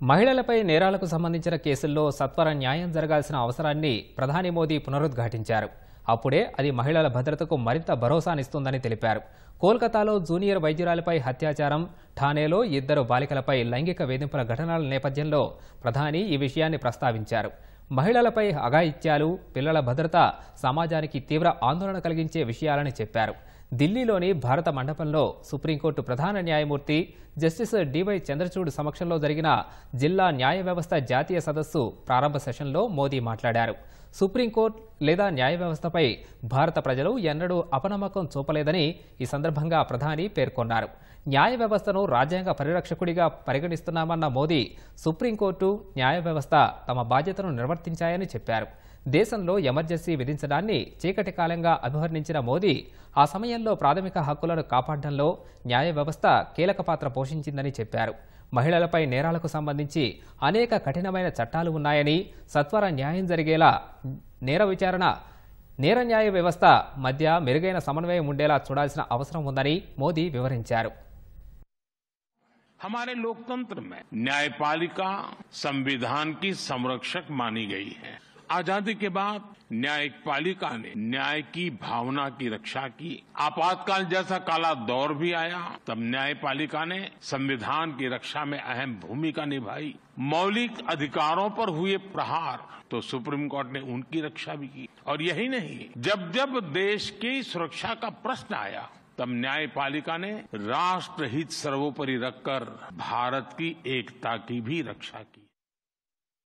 మహిళలపై నేరాలకు సంబంధించిన కేసుల్లో సత్వర న్యాయం జరగాల్సిన అవసరాన్ని ప్రధాని మోదీ పునరుద్ఘాటించారు. అప్పుడే అది మహిళల భద్రతకు మరింత భరోసానిస్తుందని తెలిపారు. కోల్కతాలో జూనియర్ వైద్యురాలిపై అత్యాచారం, ఠానేలో 2 బాలికలపై లైంగిక వేధింపుల ఘటనల నేపథ్యంలో ప్రధాని ఈ విషయాన్ని ప్రస్తావించారు. మహిళలపై అఘాయిత్యాలు, పిల్లల భద్రత సమాజానికి తీవ్ర ఆందోళన కలిగించే విషయాలని చెప్పారు. ఢిల్లీలోని భారత మండపంలో సుప్రీంకోర్టు ప్రధాన న్యాయమూర్తి జస్టిస్ డివై చంద్రచూడ్ సమక్షంలో జరిగిన జిల్లా న్యాయ వ్యవస్థ జాతీయ సదస్సు ప్రారంభ సెషన్లో మోదీ మాట్లాడారు. సుప్రీంకోర్టు లేదా న్యాయ వ్యవస్థపై భారత ప్రజలు ఎన్నడూ అపనమ్మకం చూపలేదని ఈ సందర్భంగా ప్రధాని పేర్కొన్నారు. న్యాయ వ్యవస్థను రాజ్యాంగ పరిరక్షకుడిగా పరిగణిస్తున్నామన్న మోదీ సుప్రీంకోర్టు, న్యాయ వ్యవస్థ తమ బాధ్యతను నిర్వర్తించాయని చెప్పారు. దేశంలో ఎమర్జెన్సీ విధించడాన్ని చీకటి కాలంగా అభివర్ణించిన మోదీ ఆ సమయంలో ప్రాథమిక హక్కులను కాపాడడంలో న్యాయ వ్యవస్థ కీలక పాత్ర పోషించిందని చెప్పారు. మహిళలపై నేరాలకు సంబంధించి అనేక కఠినమైన చట్టాలు ఉన్నాయని, సత్వర న్యాయం జరిగేలా నేర న్యాయ వ్యవస్థ మధ్య మెరుగైన సమన్వయం ఉండేలా చూడాల్సిన అవసరం ఉందని మోదీ వివరించారు. हमारे लोकतंत्र में न्यायपालिका संविधान की संरक्षक मानी गई है। आजादी के बाद न्यायपालिका ने न्याय की भावना की रक्षा की। आपातकाल जैसा काला दौर भी आया, तब न्यायपालिका ने संविधान की रक्षा में अहम भूमिका निभाई। मौलिक अधिकारों पर हुए प्रहार तो सुप्रीम कोर्ट ने उनकी रक्षा भी की। और यही नहीं, जब जब देश की सुरक्षा का प्रश्न आया, तब न्यायपालिका ने राष्ट्रहित सर्वोपरि रखकर भारत की एकता की भी रक्षा की।